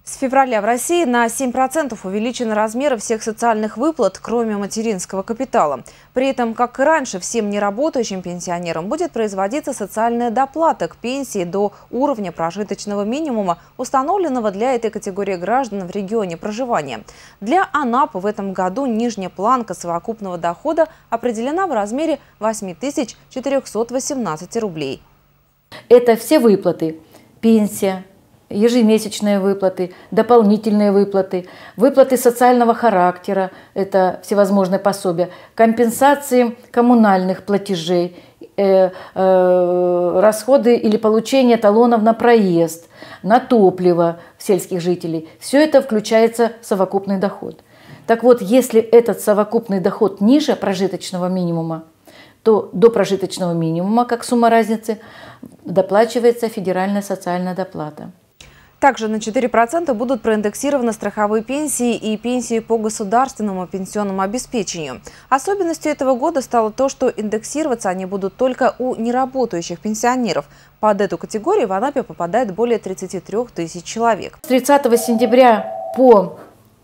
С февраля в России на 7% увеличены размеры всех социальных выплат, кроме материнского капитала. При этом, как и раньше, всем неработающим пенсионерам будет производиться социальная доплата к пенсии до уровня прожиточного минимума, установленного для этой категории граждан в регионе проживания. Для Анапы в этом году нижняя планка совокупного дохода определена в размере 8418 рублей. Это все выплаты: пенсия, ежемесячные выплаты, дополнительные выплаты, выплаты социального характера, это всевозможные пособия, компенсации коммунальных платежей, расходы или получение талонов на проезд, на топливо сельских жителей. Все это включается в совокупный доход. Так вот, если этот совокупный доход ниже прожиточного минимума, то до прожиточного минимума, как сумма разницы, доплачивается федеральная социальная доплата. Также на 4% будут проиндексированы страховые пенсии и пенсии по государственному пенсионному обеспечению. Особенностью этого года стало то, что индексироваться они будут только у неработающих пенсионеров. Под эту категорию в Анапе попадает более 33 тысяч человек. С 30 сентября по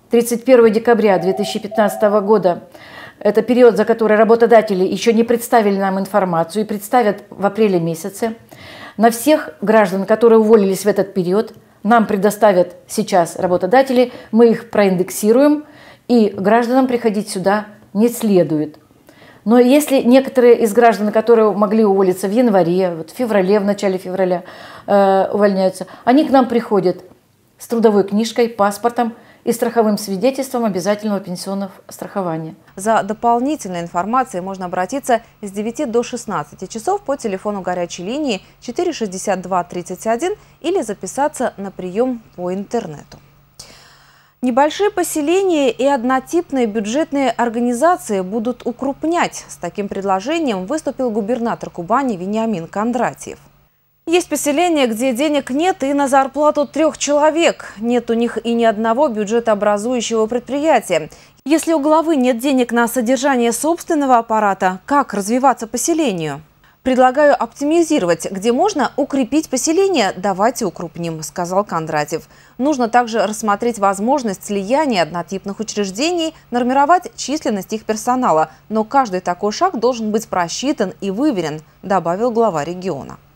31 декабря 2015 года это период, за который работодатели еще не представили нам информацию и представят в апреле месяце. На всех граждан, которые уволились в этот период, нам предоставят сейчас работодатели, мы их проиндексируем, и гражданам приходить сюда не следует. Но если некоторые из граждан, которые могли уволиться в январе, в феврале, в начале февраля увольняются, они к нам приходят с трудовой книжкой, паспортом и страховым свидетельством обязательного пенсионного страхования. За дополнительной информацией можно обратиться с 9 до 16 часов по телефону горячей линии 462 31 или записаться на прием по интернету. Небольшие поселения и однотипные бюджетные организации будут укрупнять. С таким предложением выступил губернатор Кубани Вениамин Кондратьев. Есть поселения, где денег нет и на зарплату 3 человек. Нет у них и ни одного бюджетообразующего предприятия. Если у главы нет денег на содержание собственного аппарата, как развиваться поселению? Предлагаю оптимизировать. Где можно укрепить поселение, давайте укрупним, сказал Кондратьев. Нужно также рассмотреть возможность слияния однотипных учреждений, нормировать численность их персонала. Но каждый такой шаг должен быть просчитан и выверен, добавил глава региона.